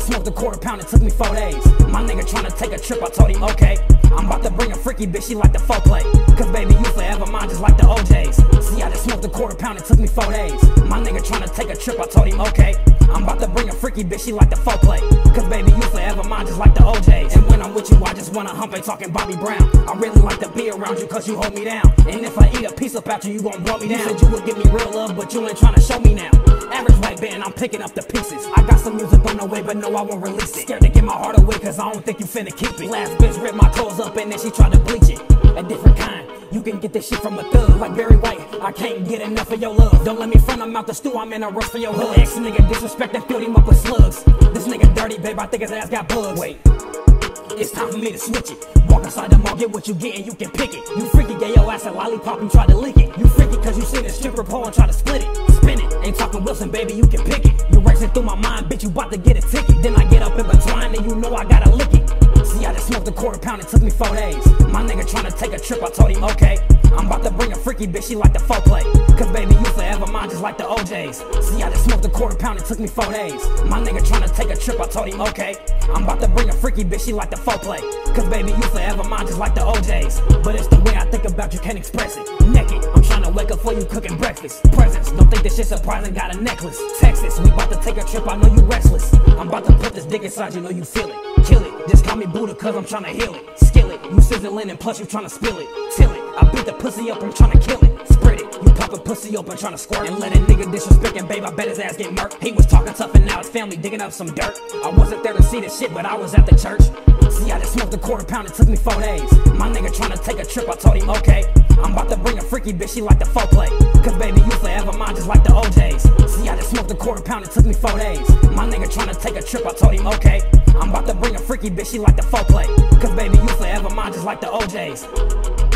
smoked a quarter pound, it took me 4 days. My nigga tryna take a trip, I told him okay. I'm about to bring a freaky bitch, she like the foreplay. Cause baby, you forever mine just like the OJs. See, I just smoked a quarter pound, it took me 4 days. My nigga tryna take a trip, I told him okay. I'm about to bring a freaky bitch, she like the foreplay. Cause baby, you forever mine just like the OJs. And when I'm with you, I just wanna hump, ain't talking Bobby Brown. I really like to be around you cause you hold me down. And if I eat a piece about you, you gon' blow me down. You said you would give me real love, but you ain't tryna show me now. Average white band, I'm picking up the pieces. I got some music on the way, but no, I won't release it. Scared to give my heart away, cause I don't think you finna keep it. Last bitch ripped my toes up and then she tried to bleach it. A different kind, you can get this shit from a thug. Like Barry White, I can't get enough of your love. Don't let me front, I'm out the stew, I'm in a rush for your hood. Ex nigga disrespect and filled him up with slugs. This nigga dirty, babe, I think his ass got bugs. Wait, it's time for me to switch it. Walk inside the mall, get what you get and you can pick it. You freaky, gave your ass a lollipop, you try to lick it. You freaky cause you seen a stripper pole and try to split it. Spin it, ain't talking Wilson, baby, you can pick it. You racing through my mind, bitch, you bout to get a ticket. Then I get up in between and you know I gotta lick it. See, I just smoked a quarter pound, it took me 4 days. My nigga tryna take a trip, I told him okay. I'm about to bring a freaky bitch, she like the foreplay. Cause baby, you forever mine just like the OJs. See, I just smoked a quarter pound, it took me 4 days. My nigga tryna take a trip, I told him okay. I'm about to bring a freaky bitch, she like the foreplay. Cause baby, you forever mine just like the OJs. But it's the way I think about you, can't express it. Naked, I'm tryna wake up for you cooking breakfast. Presents, don't think this shit surprising, got a necklace. Texas, we about to take a trip, I know you restless. I'm about to put this dick inside you, know you feel it. Kill it, just call me Buddha cause I'm tryna heal it. Skill it, you sizzling and plus you tryna spill it. Till it, I beat the pussy up, I'm tryna kill it. Spread it, you pop a pussy open tryna squirt. And let a nigga disrespecting, babe, I bet his ass get murked. He was talking tough and now his family digging up some dirt. I wasn't there to see this shit, but I was at the church. See, I just smoked a quarter pound, it took me 4 days. My nigga tryna take a trip, I told him okay. I'm about to bring a freaky bitch, she like the foreplay. Cause baby, you forever mine just like the OJs. See, I just smoked a quarter pound, it took me 4 days. My nigga tryna take a trip, I told him okay. I'm about to bring a freaky bitch, she like the foreplay. Cause baby, you forever mine just like the OJs.